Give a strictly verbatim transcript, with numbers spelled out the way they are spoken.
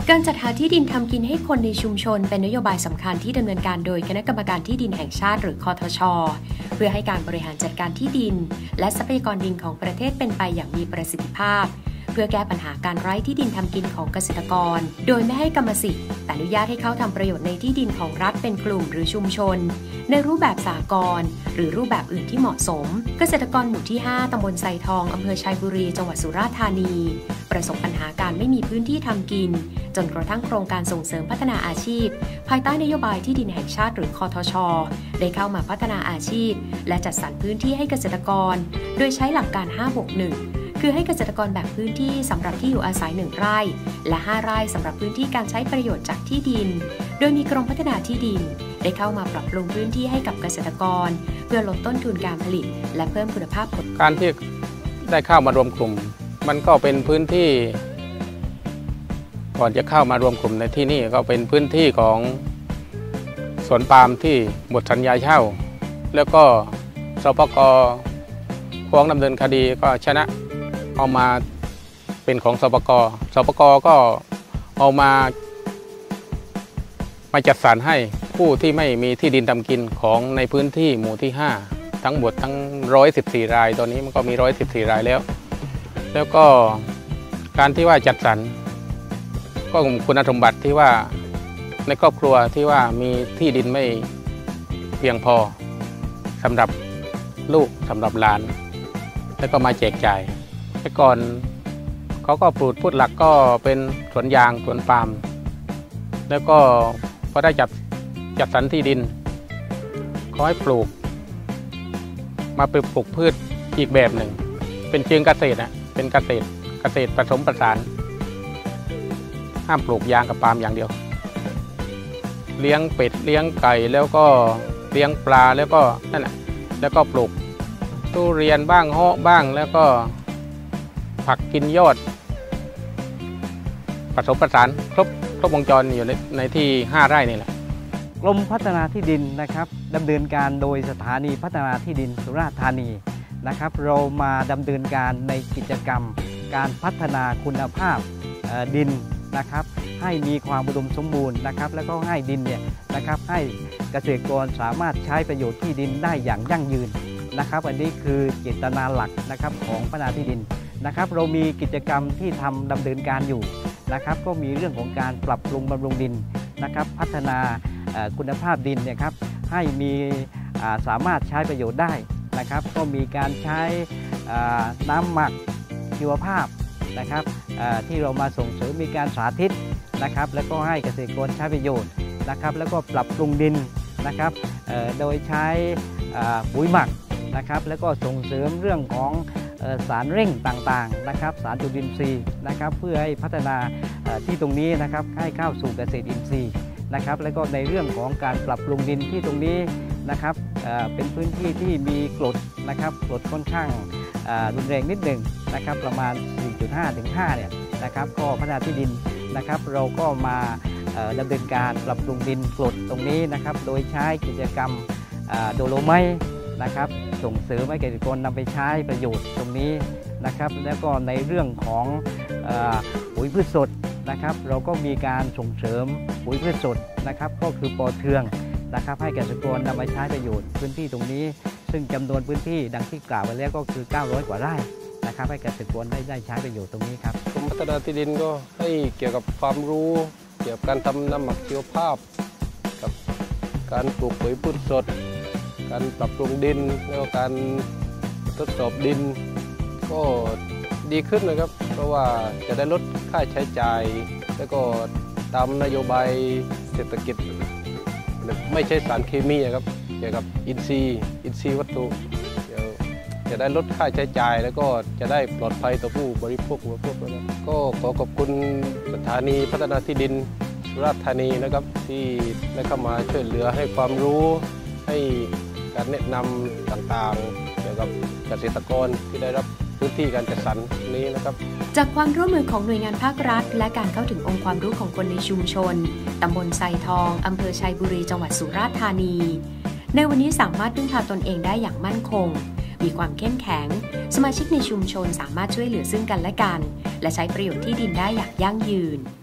การจัดหาที่ดินทำกินให้คนในชุมชนเป็นนโยบายสำคัญที่ดำเนินการโดยคณะกรรมการที่ดินแห่งชาติหรือคทช.เพื่อให้การบริหารจัดการที่ดินและทรัพยากรดินของประเทศเป็นไปอย่างมีประสิทธิภาพเพื่อแก้ปัญหาการไร้ที่ดินทำกินของเกษตรกรโดยไม่ให้กรรมสิทธิ์แต่อนุญาตให้เขาทำประโยชน์ในที่ดินของรัฐเป็นกลุ่มหรือชุมชนในรูปแบบสหกรณ์หรือรูปแบบอื่นที่เหมาะสมเกษตรกรหมู่ที่ห้าตำบลไซทองอำเภอชัยบุรีจังหวัดสุราษฎร์ธานีประสบปัญหาการไม่มีพื้นที่ทำกินจนกระทั่งโครงการส่งเสริมพัฒนาอาชีพภายใต้นโยบายที่ดินแห่งชาติหรือคทช.ได้เข้ามาพัฒนาอาชีพและจัดสรรพื้นที่ให้เกษตรกรโดยใช้หลักการ ห้า บวก หนึ่ง คือให้เกษตรกรแบ่งพื้นที่สำหรับที่อยู่อาศัยหนึ่งไร่และห้าไร่สำหรับพื้นที่การใช้ประโยชน์จากที่ดินโดยมีกรมพัฒนาที่ดินได้เข้ามาปรับปรุงพื้นที่ให้กับเกษตรกรเพื่อลดต้นทุนการผลิตและเพิ่มคุณภาพผลการที่ได้เข้ามารวมกลุ่มมันก็เป็นพื้นที่ก่อนจะเข้ามารวมกลุ่มในที่นี่ก็เป็นพื้นที่ของสวนปาล์มที่หมดสัญญาเช่าแล้วก็สปก.ฟ้องดำเนินคดีก็ชนะเอามาเป็นของสปก.สปก.ก็เอามามาจัดสรรให้ผู้ที่ไม่มีที่ดินทำกินของในพื้นที่หมู่ที่ห้าทั้งหมดทั้งหนึ่งร้อยสิบสี่รายตอนนี้มันก็มีหนึ่งร้อยสิบสี่รายแล้วแล้วก็การที่ว่าจัดสรรก็คุณสมบัติที่ว่าในครอบครัวที่ว่ามีที่ดินไม่เพียงพอสำหรับลูกสำหรับหลานแล้วก็มาแจกจ่ายแต่ก่อนเขาก็ปลูกพืชหลักก็เป็นสวนยางสวนปาล์มแล้วก็พอได้จัดจัดสรรที่ดินเขาให้ปลูกมาปลูกพืชอีกแบบหนึ่งเป็นเชิงเกษตรนะเป็นเกษตรเกษตรผสมผสานห้ามปลูกยางกับปาล์มอย่างเดียวเลี้ยงเป็ดเลี้ยงไก่แล้วก็เลี้ยงปลาแล้วก็นั่นแหละแล้วก็ปลูกทุเรียนบ้างเงาะบ้างแล้วก็ผักกินยอดผสมผสานครบครบวงจรอยู่ในในที่ห้าไร่นี่แหละกรมพัฒนาที่ดินนะครับดำเนินการโดยสถานีพัฒนาที่ดินสุราษฎร์ธานีนะครับเรามาดำเนินการในกิจกรรมการพัฒนาคุณภาพดินนะครับให้มีความอุดมสมบูรณ์นะครับแล้วก็ให้ดินเนี่ยนะครับให้เกษตรกรสามารถใช้ประโยชน์ที่ดินได้อย่างยั่งยืนนะครับอันนี้คือเจตนาหลักนะครับของพัฒนาที่ดินนะครับเรามีกิจกรรมที่ทำดำเนินการอยู่นะครับก็มีเรื่องของการปรับปรุงบำรุงดินนะครับพัฒนาคุณภาพดินเนี่ยครับให้มีสามารถใช้ประโยชน์ได้นะครับก็มีการใช้น้ำหมักชีวภาพนะครับที่เรามาส่งเสริมมีการสาธิตนะครับแล้วก็ให้เกษตรกรใช้ประโยชน์นะครับแล้วก็ปรับปรุงดินนะครับโดยใช้ปุ๋ยหมักนะครับแล้วก็ส่งเสริมเรื่องของสารเร่งต่างๆนะครับสารจุลินทรีย์นะครับเพื่อให้พัฒนาที่ตรงนี้นะครับให้เข้าสู่เกษตรอินทรีย์นะครับแล้วก็ในเรื่องของการปรับปรุงดินที่ตรงนี้นะครับเป็นพื้นที่ที่มีกรดนะครับกรดค่อนข้างรุนแรงนิดหนึ่งนะครับประมาณ สี่จุดห้า ถึง ห้า เนี่ยนะครับก็พัฒนาที่ดินนะครับเราก็มาดำเนินการปรับปรุงดินกรดตรงนี้นะครับโดยใช้กิจกรรมโดโลไมต์นะครับส่งเสริมให้เกษตรกรนำไปใช้ประโยชน์ตรงนี้นะครับแล้วก็ในเรื่องของปุ๋ยพืชสดนะครับเราก็มีการส่งเสริมปุ๋ยพืชสดนะครับก็คือปอเทืองนะครับให้เกษตรกรนำไปใช้ประโยชน์พื้นที่ตรงนี้ซึ่งจำนวนพื้นที่ดังที่กล่าวไปแล้วก็คือเก้าร้อยกว่าไร่นะครับให้เกษตรกรได้ได้ใช้ประโยชน์ตรงนี้ครับกรมพัฒนาที่ดินก็ให้เกี่ยวกับความรู้เกี่ยวกับการทำน้ำหมักชีวภาพกับการปลูกปุ๋ยพืชสดการปรับปรุงดินแล้วก็การทดสอบดินก็ดีขึ้นนะครับเพราะว่าจะได้ลดค่าใช้จ่ายแล้วก็ตามนโยบายเศรษฐกิจไม่ใช้สารเคมีครับเกี่ยวกับอินทรีย์อินทรีย์วัตถุจะได้ลดค่าใช้จ่ายแล้วก็จะได้ปลอดภัยต่อผู้บริโภคผู้บริโภคนะครับก็ขอขอบคุณสถานีพัฒนาที่ดินสุราษฎร์ธานีนะครับที่ได้เข้ามาช่วยเหลือให้ความรู้ให้การแนะนำต่างๆเกี่ยวกับเกษตรกรที่ได้รับพื้นที่การจัดสรรนี้นะครับจากความร่วมมือของหน่วยงานภาครัฐและการเข้าถึงองค์ความรู้ของคนในชุมชนตำบลไซทองอำเภอชัยบุรีจังหวัดสุราษฎร์ธานีในวันนี้สามารถพึ่งพาตนเองได้อย่างมั่นคงมีความเข้มแข็งสมาชิกในชุมชนสามารถช่วยเหลือซึ่งกันและกันและใช้ประโยชน์ที่ดินได้อย่างยั่งยืน